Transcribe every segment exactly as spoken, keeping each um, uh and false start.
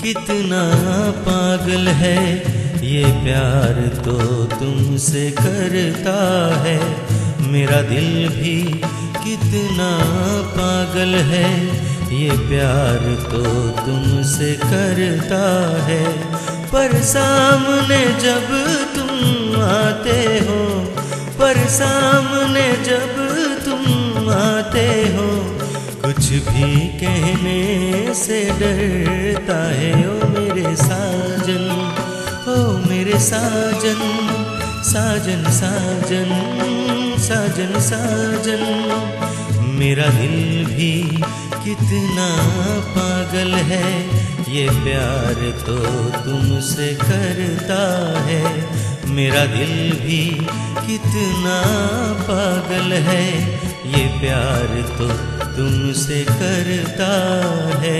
कितना पागल है ये प्यार तो तुमसे करता है। मेरा दिल भी कितना पागल है ये प्यार तो तुमसे करता है। पर सामने जब तुम आते हो, पर सामने जब तुम आते हो, कुछ भी कहने से डरता है। ओ मेरे साजन, ओ मेरे साजन, साजन साजन साजन साजन। मेरा दिल भी कितना पागल है ये प्यार तो तुमसे करता है। मेरा दिल भी कितना पागल है ये प्यार तो तुमसे करता है।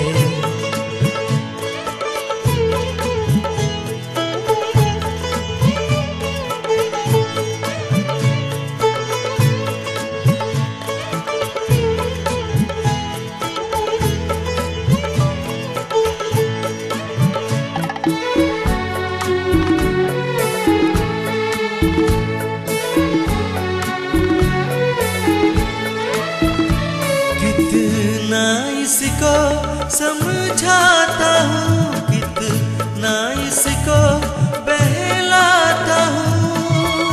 कितना इसको समझाता हूँ, कितना इसको बहलाता हूँ,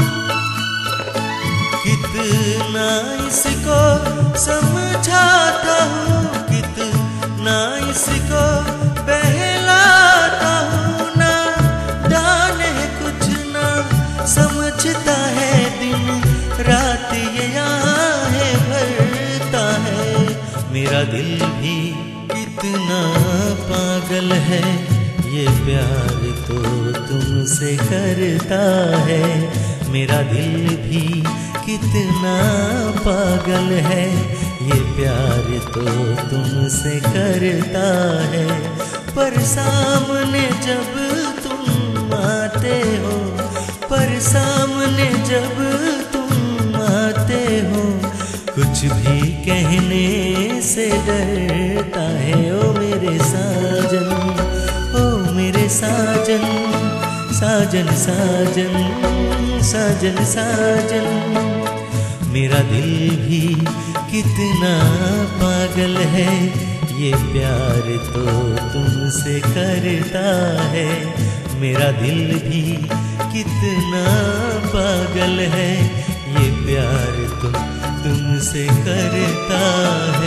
कितना इसको समझाता हूँ, कितना इसको बहलाता हूँ। ना जाने कुछ ना समझता है, दिन रात ये आहें भरता है। मेरा दिल भी कितना पागल है ये प्यार तो तुमसे करता है। मेरा दिल भी कितना पागल है ये प्यार तो तुमसे करता है। पर सामने जब तुम आते हो, पर सामने जब तुम आते हो, कुछ भी कहने से डरता है। ओ मेरे साजन, ओ मेरे साजन, साजन साजन साजन साजन। मेरा दिल भी कितना पागल है ये प्यार तो तुमसे करता है। मेरा दिल भी कितना पागल है ये प्यार तो तुमसे करता है।